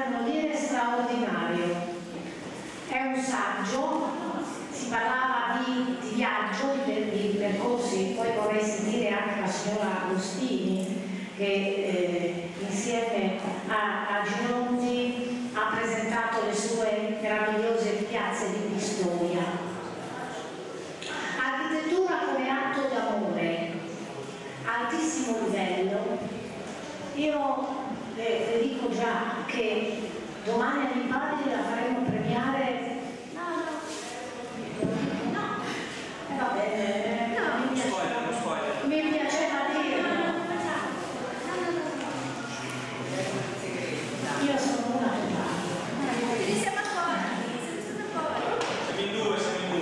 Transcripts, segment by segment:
vuol dire straordinario. È un saggio, si parlava di viaggio, di percorsi, poi vorrei sentire anche la signora Agostini che insieme a Gironti ha presentato le sue meravigliose piazze di Pistoia. Architettura come atto d'amore, altissimo livello. Io le dico già che domani all'Impagine la faremo premiare. Va bene, mi piaceva dirlo. Io sono una totale. Siamo in due.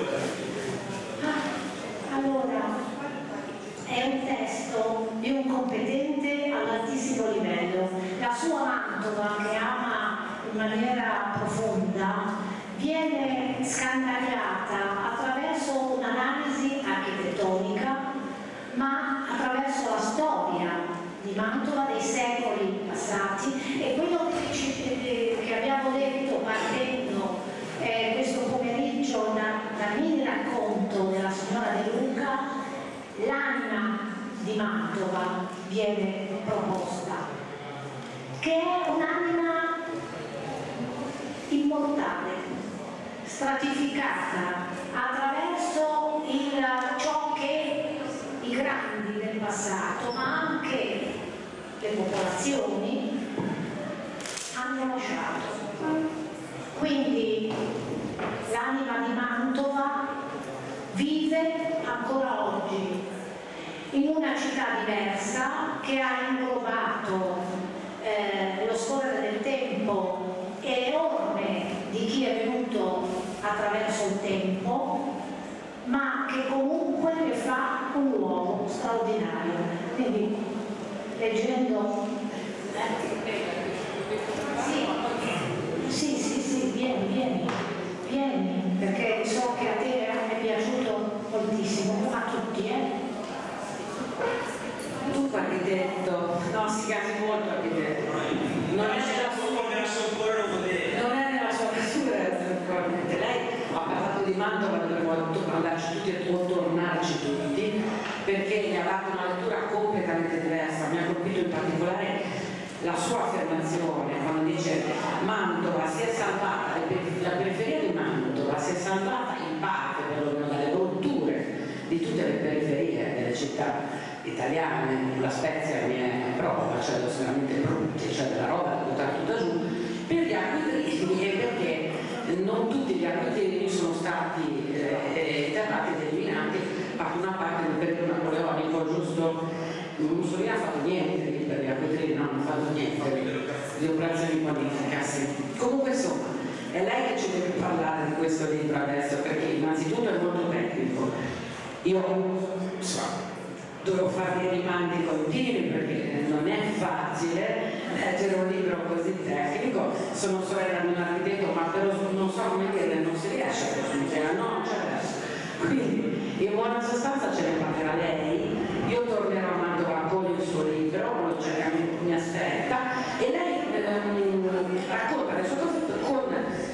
Allora, è un testo di un competente all'altissimo livello. La sua Mantova, che ama in maniera profonda, viene scandagliata attraverso un'analisi architettonica, ma attraverso la storia di Mantova dei secoli passati, e quello che abbiamo detto partendo questo pomeriggio dal mini racconto della signora De Luca, l'anima di Mantova viene proposta, che è un'anima immortale, stratificata attraverso ciò che i grandi del passato, ma anche le popolazioni, hanno lasciato. Quindi l'anima di Mantova vive ancora oggi in una città diversa che ha inglobato lo scorrere del tempo e le orme di chi è venuto attraverso il tempo, ma che comunque ne fa un luogo straordinario. Quindi leggendo sì, vieni, perché so che a te è piaciuto moltissimo, a tutti, Tu architetto, no, si casi molto architetto, non è nella sua natura, sicuramente. Lei ha parlato di Mantova, dovremmo andarci tutti e tornarci tutti, perché mi ha dato una lettura completamente diversa. Mi ha colpito in particolare la sua affermazione quando dice Mantova si è salvata, la periferia di Mantova si è salvata in parte perlomeno dalle rotture di tutte le periferie delle città italiane. La Spezia mi è prova, cioè veramente brutti, cioè della roba da buttare tutta giù, per gli acquitrini, e perché non tutti gli acquitrini sono stati interrati ed eliminati a una parte del periodo napoleonico, giusto? Mussolini ha fatto niente per gli acquitrini, non ha fatto niente di operazioni qualifica, sì. Comunque insomma, è lei che ci deve parlare di questo libro adesso, perché innanzitutto è molto tecnico. Io dovevo fare dei rimandi continui perché non è facile leggere un libro così tecnico. Sono sorella di un architetto, ma però non so come dire, non si riesce a costruire, no, non c'è adesso. Quindi in buona sostanza ce ne parlerà lei, io tornerò a Mantova con il suo libro, cioè mi aspetta, e lei racconta le sue cose con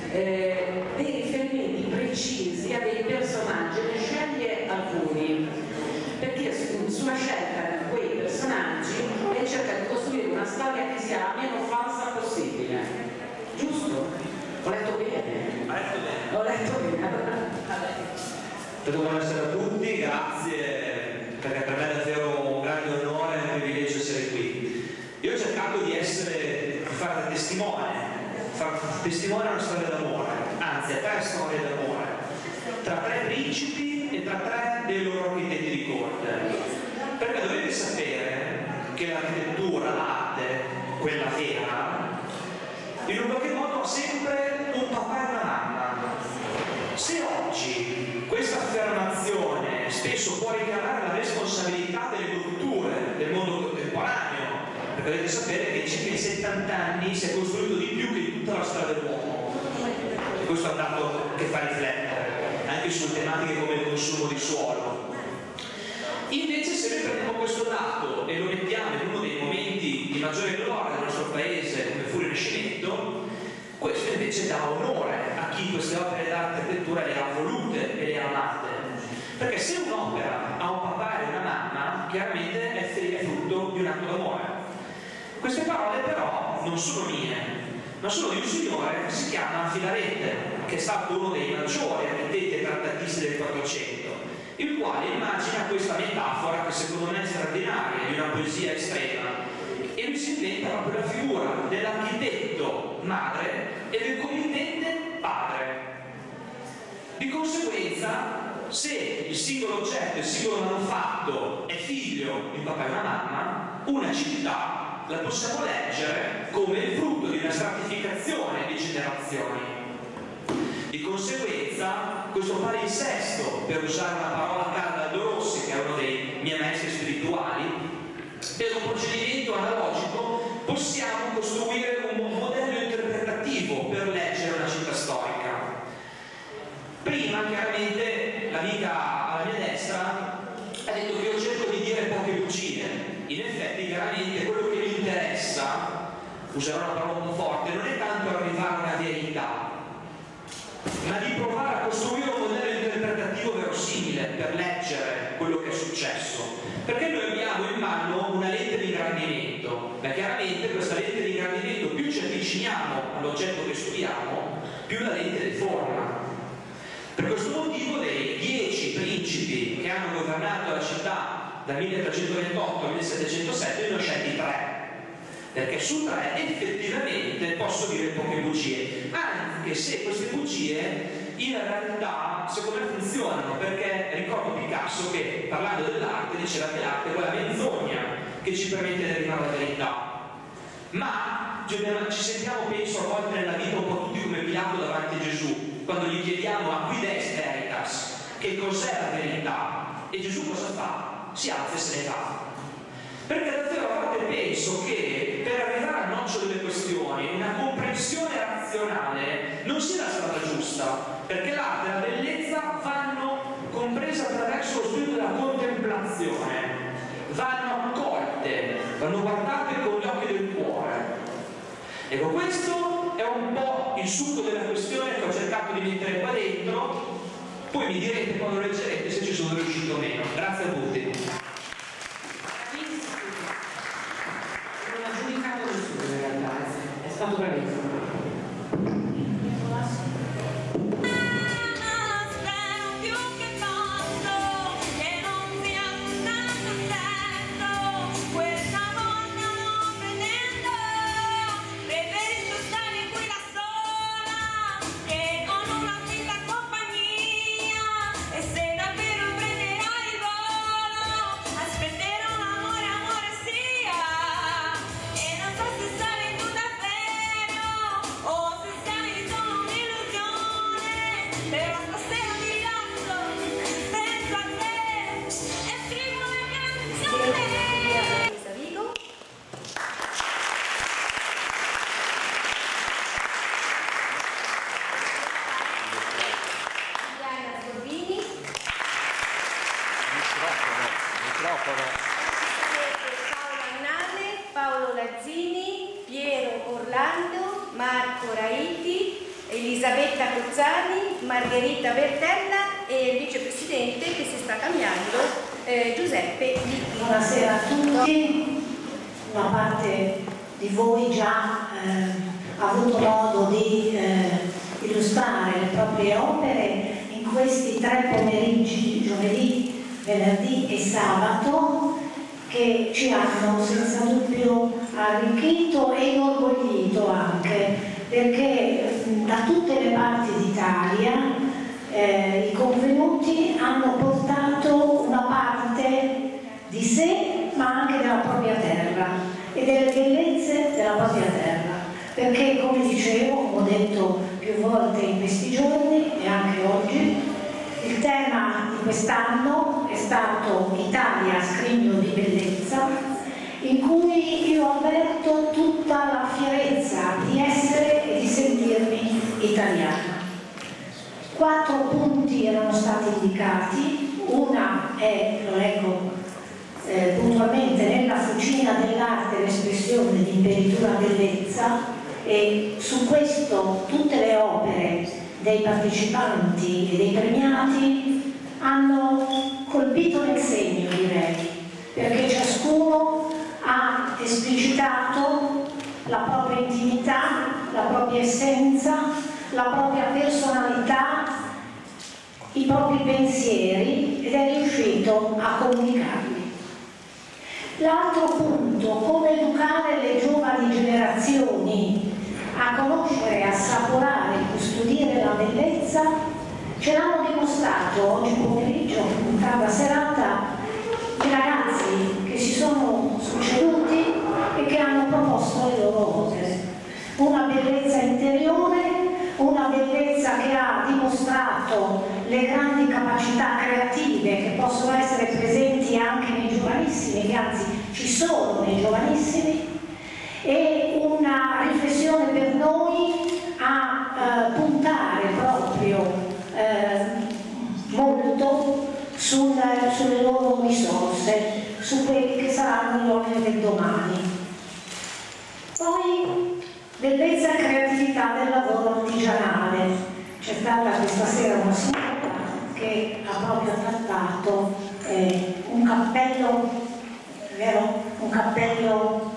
dei riferimenti precisi a dei personaggi, ne sceglie alcuni, perché sulla scelta di quei personaggi lei cerca di costruire una storia che sia la meno falsa possibile. Giusto? Ho letto bene? Ho letto bene. Buonasera a tutti, grazie, perché per me è davvero un grande onore e un privilegio essere qui. Io ho cercato di fare testimone a una storia d'amore, anzi a 3 storie d'amore, tra 3 principi e tra 3 dei loro architetti di corte. Perché dovete sapere che l'architettura, l'arte, quella vera, in un qualche modo ha sempre un papà e una mamma. Se oggi questa affermazione spesso può ricavare la responsabilità delle culture del mondo contemporaneo, perché dovete sapere che in circa 70 anni si è costruito di più che in tutta la storia dell'uomo, e questo ha dato che fa riflettere anche su tematiche come il consumo di suolo. Invece se noi prendiamo questo dato e lo mettiamo in uno dei momenti di maggiore gloria del nostro paese, come fu il Rinascimento, Questo invece dà onore a chi queste opere d'arte e architettura le ha volute e le ha amate. Perché se un'opera ha un papà e una mamma, chiaramente è frutto di un atto d'amore. Queste parole però non sono mie, ma sono di un signore che si chiama Filarete, che è stato uno dei maggiori architetti e trattatisti del 400, il quale immagina questa metafora che secondo me è straordinaria, di una poesia estrema, e lui si inventa proprio la figura dell'architetto madre e del committente padre. Di conseguenza, se il singolo oggetto, il singolo manufatto è figlio di un papà e una mamma, una città la possiamo leggere come il frutto di una stratificazione di generazioni. Di conseguenza, questo palinsesto, per usare una parola cara da Aldo Rossi, che è uno dei miei maestri spirituali, per un procedimento analogico possiamo costruire un modello interpretativo per leggere una città storica. Prima, chiaramente, l'amica alla mia destra ha detto che io cerco di dire poche bugie. In effetti, chiaramente, quello che mi interessa, userò una parola un po' forte, non è tanto arrivare a una verità, ma di provare a costruire un modello interpretativo verosimile per leggere quello che è successo. Perché noi abbiamo in mano una lente di ingrandimento, ma chiaramente questa lente di ingrandimento, più ci avviciniamo all'oggetto che studiamo, più la lente deforma. Per questo motivo, dei 10 principi che hanno governato la città dal 1328 al 1707, ne ho scelti 3. Perché su 3 effettivamente posso dire poche bugie, anche se queste bugie in realtà secondo me funzionano, perché ricordo Picasso che, parlando dell'arte, diceva che l'arte è quella menzogna che ci permette di arrivare alla verità. Ma ci sentiamo, penso, a volte nella vita un po' tutti come Pilato davanti a Gesù, quando gli chiediamo a quid est veritas, che cos'è la verità, e Gesù cosa fa? Si alza e se ne va. Perché davvero a volte penso che per arrivare al nocciolo delle questioni una comprensione razionale non sia la strada giusta, perché l'arte e la bellezza vanno comprese attraverso lo spirito della contemplazione, vanno accolte, vanno guardate con gli occhi del cuore. Ecco, questo è un po' il succo della questione che ho cercato di mettere qua dentro, poi mi direte quando leggerete se ci sono riuscito o meno. Grazie a tutti. È stato bravissimo. Paolo Lazzini, Piero Orlando, Marco Raiti, Elisabetta Cozzani, Margherita Bertella e il vicepresidente che si sta cambiando, Giuseppe Michi. Buonasera a tutti. Una parte di voi già ha avuto modo di illustrare le proprie opere in questi 3 pomeriggi, giovedì, venerdì e sabato, che ci hanno senza dubbio arricchito e inorgoglito anche, perché da tutte le parti d'Italia i convenuti hanno portato una parte di sé, ma anche della propria terra e delle bellezze della propria terra, perché, come dicevo, ho detto più volte in questi giorni e anche oggi, il tema di quest'anno è stato Italia, scrigno di bellezza, in cui io avverto tutta la fierezza di essere e di sentirmi italiana. 4 punti erano stati indicati, una è, lo leggo puntualmente, nella fucina dell'arte l'espressione di imperitura bellezza, e su questo tutte le opere dei partecipanti e dei premiati hanno colpito nel segno, direi, perché ciascuno ha esplicitato la propria intimità, la propria essenza, la propria personalità, i propri pensieri ed è riuscito a comunicarli. L'altro punto, come educare le giovani generazioni a conoscere, assaporare e custodire la bellezza, ce l'hanno dimostrato oggi pomeriggio, in tarda serata, i ragazzi che si sono succeduti e che hanno proposto le loro opere. Una bellezza interiore, una bellezza che ha dimostrato le grandi capacità creative che possono essere presenti anche nei giovanissimi, che anzi ci sono nei giovanissimi, e una riflessione per noi a puntare proprio molto sulle loro risorse, su quelli che saranno gli uomini del domani. Poi bellezza e creatività del lavoro artigianale. C'è stata questa sera una signora che ha proprio trattato un cappello, vero? Un cappello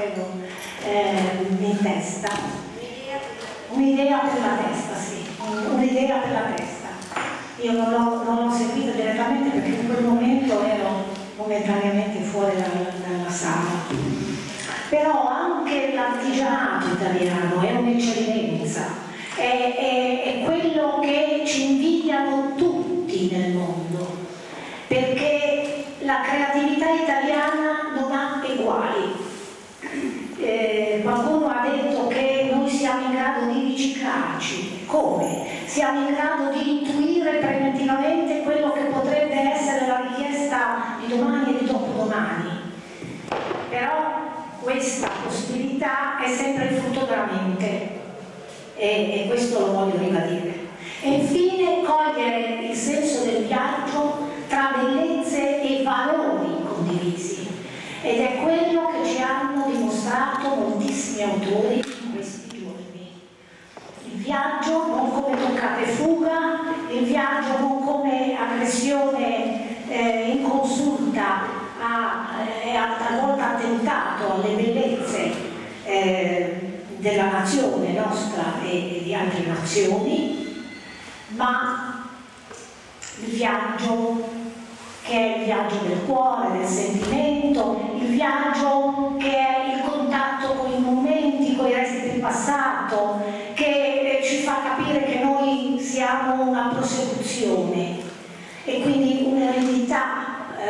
in testa. Un'idea per la testa, sì, un'idea per la testa. Io non l'ho seguita direttamente perché in quel momento ero momentaneamente fuori dalla sala. Però anche l'artigianato italiano è un'eccellenza, è quello che ci invidiano tutti nel mondo, perché la creatività italiana non ha eguali. Qualcuno ha detto che noi siamo in grado di riciclarci. Come? Siamo in grado di intuire preventivamente quello che potrebbe essere la richiesta di domani e di dopodomani. Però questa possibilità è sempre il frutto della mente e questo lo voglio ribadire. E infine cogliere il senso del viaggio tra bellezze e valori condivisi, ed è quello che ci hanno dimostrato moltissimi autori in questi giorni. Il viaggio non come toccata e fuga, il viaggio non come aggressione inconsulta e talvolta attentato alle bellezze della nazione nostra e di altre nazioni, ma il viaggio che è il viaggio del cuore, del sentimento, il viaggio che è il contatto con i momenti, con i resti del passato, che ci fa capire che noi siamo una prosecuzione e quindi un'eredità.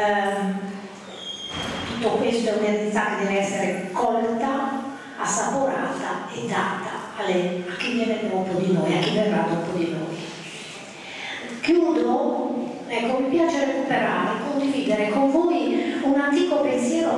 Tutto questo è un'eredità che deve essere colta, assaporata e data a chi viene dopo di noi, a chi verrà dopo di noi. Chiudo, ecco, mi piace recuperare, condividere con voi un antico pensiero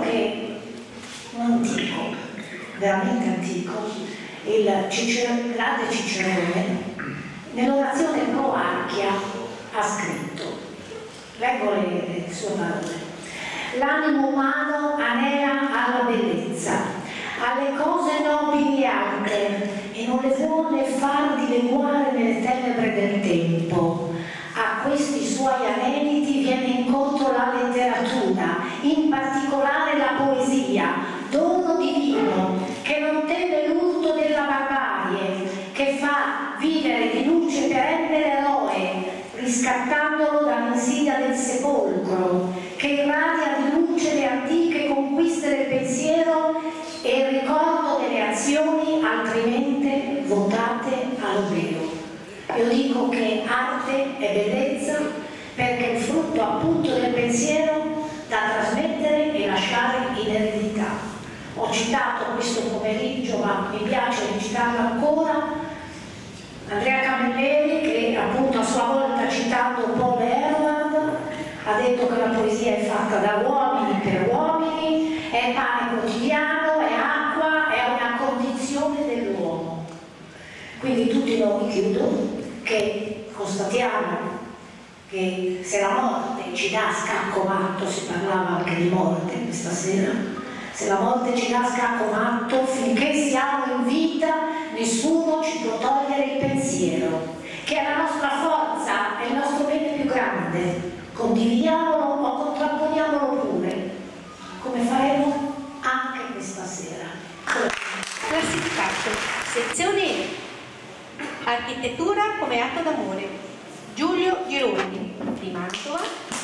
veramente antico, il grande Cicerone, nell'orazione Pro Archia ha scritto, leggo le sue parole: l'animo umano anela alla bellezza, alle cose nobili e alte, e non le vuole far dileguare nelle tenebre del tempo. A questi suoi aneliti viene incontro la letteratura, in particolare la poesia, dono divino, che non teme l'urto della barbarie, che fa vivere di luce perenne l'eroe, riscattandolo dall'insidia del sepolcro, che irradia di luce le antiche conquiste del pensiero e il ricordo delle azioni altrimenti votate all'oblio. Io dico che arte è bellezza perché è il frutto appunto del pensiero da trasmettere e lasciare in eredità. Ho citato questo pomeriggio, ma mi piace citarlo ancora, Andrea Camilleri, che appunto a sua volta citando Paul Ehrman ha detto che la poesia è fatta da uomini per uomini, è pane quotidiano, è acqua, è una condizione dell'uomo. Quindi tutti noi, chiudo, che constatiamo che se la morte ci dà scacco matto, si parlava anche di morte questa sera, Se la morte ci casca a comatto, finché siamo in vita, nessuno ci può togliere il pensiero, che è la nostra forza, è il nostro bene più grande. Condividiamolo o contrapponiamolo pure, come faremo anche questa sera. Classificato. Sezione E. Architettura come atto d'amore. Giulio Giroldi di Mantova.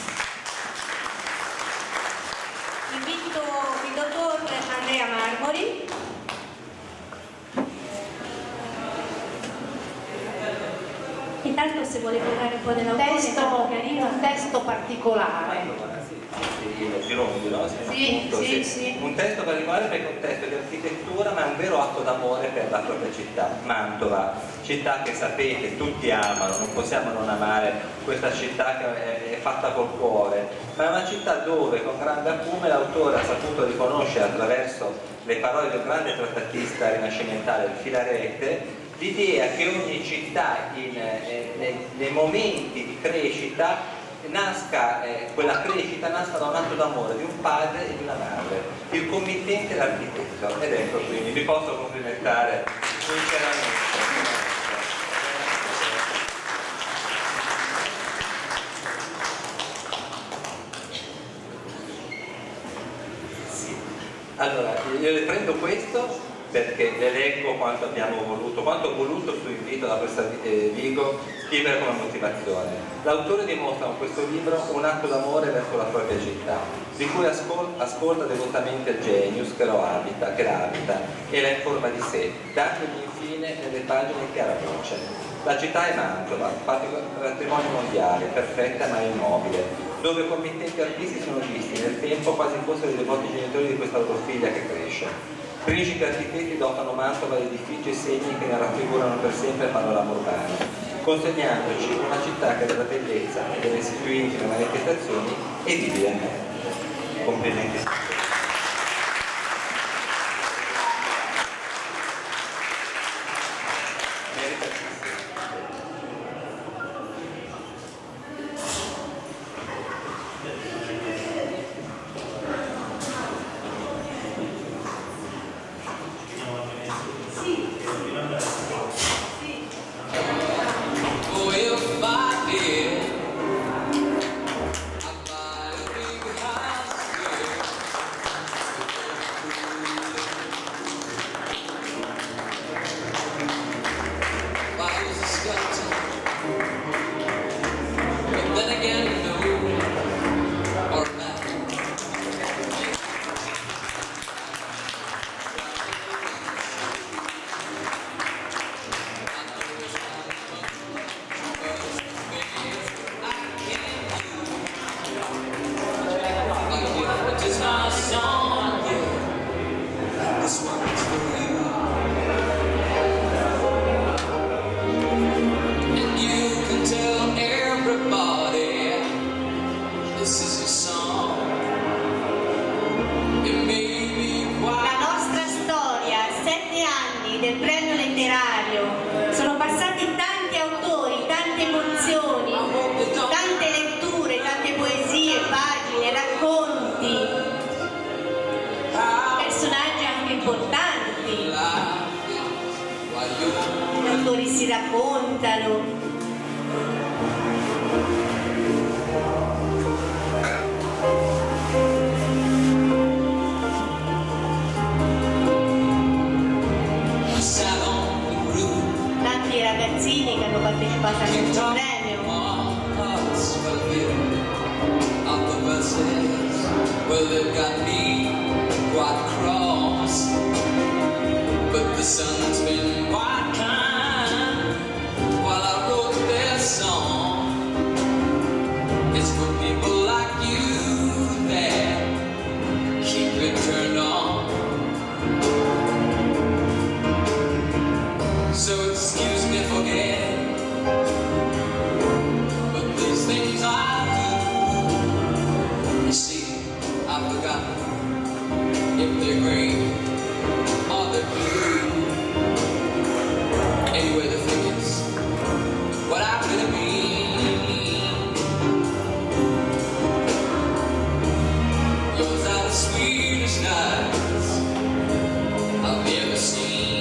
Invito il dottor Andrea Marmori. Intanto se vuole parlare un po' dell'autore, Un testo particolare. Sì. Un testo particolare perché è un testo di architettura, ma è un vero atto d'amore per la propria città, Mantova, città che sapete tutti amano, non possiamo non amare questa città che è fatta col cuore, ma è una città dove con grande acume l'autore ha saputo riconoscere attraverso le parole di un grande trattattista rinascimentale, il Filarete, l'idea che ogni città nei momenti di crescita quella crescita nasca da un atto d'amore di un padre e di una madre, il committente e l'architetto, ed ecco quindi vi posso complimentare sinceramente. Sì. Allora, io le prendo questo perché le leggo quanto ho voluto su invito da questa Vigo scrivere come motivazione. L'autore dimostra con questo libro un atto d'amore verso la propria città, di cui ascolta devotamente il genius che la abita e la informa di sé, dandogli infine nelle pagine chiara voce. La città è Mantova, patrimonio mondiale, perfetta ma immobile, dove committenti artisti sono visti nel tempo quasi fossero i devoti genitori di questa loro figlia che cresce. Principi architetti dotano Mantova di edifici e segni che ne raffigurano per sempre il panorama urbano, consegnandoci una città che della bellezza e delle più intime manifestazioni è vivida in me. Complimenti. Yours out sweetest nights I've ever seen.